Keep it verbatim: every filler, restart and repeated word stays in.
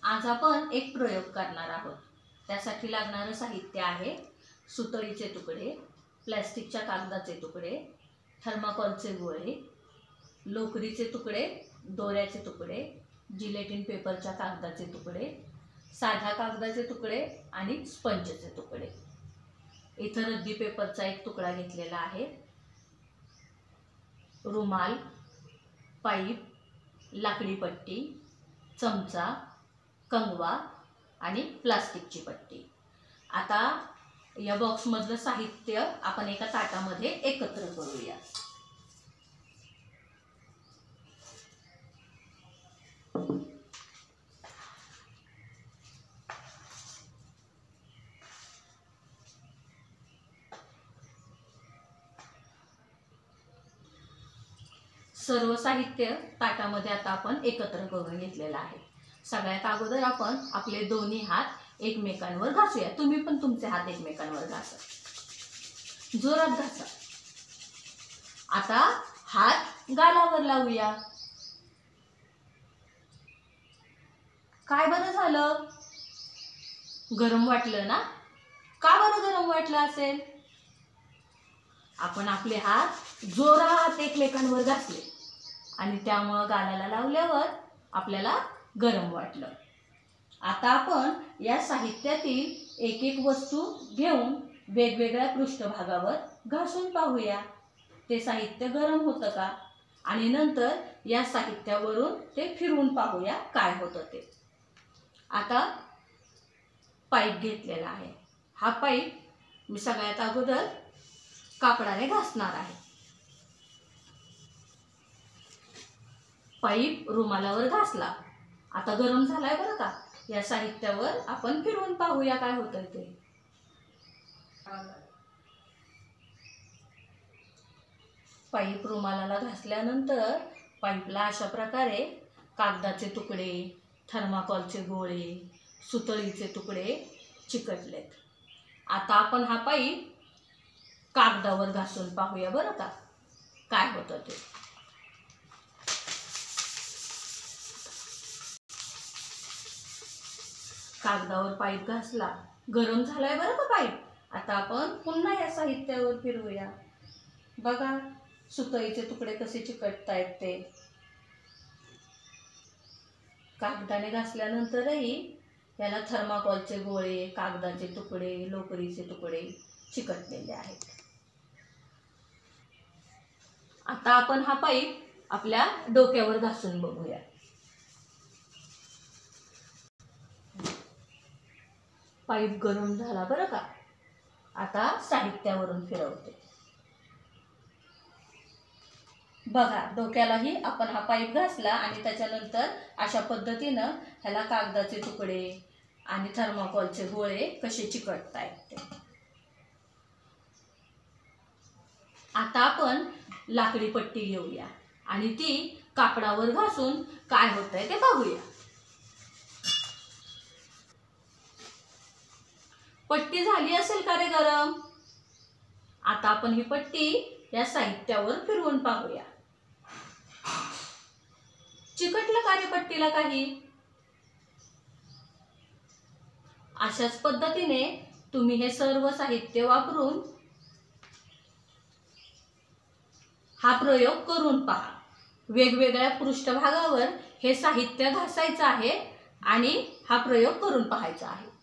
आज आपण एक प्रयोग करणार आहोत। त्यासाठी लागणारं साहित्य आहे सुतळीचे तुकडे, प्लास्टिकच्या कागदाचे तुकडे, थर्माकोलचे गोळे, लोकरीचे तुकडे, दोऱ्याचे तुकडे, जिलेटिन पेपरच्या कागदाचे तुकडे, साध्या कागदाचे तुकडे आणि स्पंजचे तुकडे। इथं रद्दी पेपरचा एक तुकडा घेतलेला आहे। रुमाल, पाईप, लाकडी पट्टी, चमचा, कंगवा आणि प्लास्टिकची पट्टी। आता या बॉक्स मधलं साहित्य आपण एका ताटामध्ये एकत्र करूया। सर्व साहित्य ताटामध्ये आता आपण एकत्र करून घेतलेलं आहे। सगळ्यात अगोदर आपण आपले दोन्ही हात एकमेकांवर घासूया। तुम्ही पण तुमचे हात एकमेकांवर घासा, जोरात घासा। आता हात गालावर लावूया। काय बरं झालं? गरम वाटलं ना? का बरं गरम वाटलं असेल? आपण आपले हात जोरात एकमेकांवर घासले आणि त्यामुळे गालाला लावल्यावर आपल्याला गरम वाटलं। आता आपण या साहित्यातील एक एक वस्तू घेऊन वेगवेगळ्या पृष्ठभागावर घासून पाहूया ते साहित्य गरम होतं का, आणि नंतर या साहित्यावरून ते फिरवून पाहूया काय होतं ते। आता पाईप घेतलेला आहे। हा पाईप मी सगळ्यात अगोदर कापडाने घासणार आहे। पाईप रुमालावर घासला, आता गरम झालाय बरं का। या साहित्यावर आपण फिरवून पाहूया काय होतंय ते। पाईप रुमालाला घासल्यानंतर पाईपला अशा प्रकारे कागदाचे तुकडे, थर्माकोलचे गोळे, सुतळीचे तुकडे चिकटलेत। आता आपण हा पाईप कागदावर घासून पाहूया बरं का काय होतं ते। कागदावर पाईप घासला, गरम झालाय बरं का पाईप। आता आपण पुन्हा या साहित्यावर फिरवूया। बघा सुतळीचे तुकडे कसे चिकटतायत ते। कागदाने घासल्यानंतरही याला थर्माकोलचे गोळे, कागदाचे तुकडे, लोकरीचे तुकडे चिकटलेले आहेत। आता आपण हा पाईप आपल्या डोक्यावर घासून बघूया। पाईप गरम झाला बरं का। आता साहित्यावरून फिरवते। बघा डोक्यालाही आपण हा पाईप घासला आणि त्याच्यानंतर अशा पद्धतीनं ह्याला कागदाचे तुकडे आणि थर्माकोलचे गोळे कसे चिकटतायत ते। आता आपण लाकडी पट्टी घेऊया आणि ती कापडावर घासून काय होतंय ते बघूया। पट्टी झाली असेल का रे गरम? आता आपण ही पट्टी या साहित्यावर फिरवून पाहूया। चिकटलं का रे पट्टीला काही? अशाच पद्धतीने तुम्ही हे सर्व साहित्य वापरून हा प्रयोग करून पहा। वेगवेगळ्या पृष्ठभागावर हे साहित्य घासायचं आहे आणि हा प्रयोग करून पाहायचा आहे।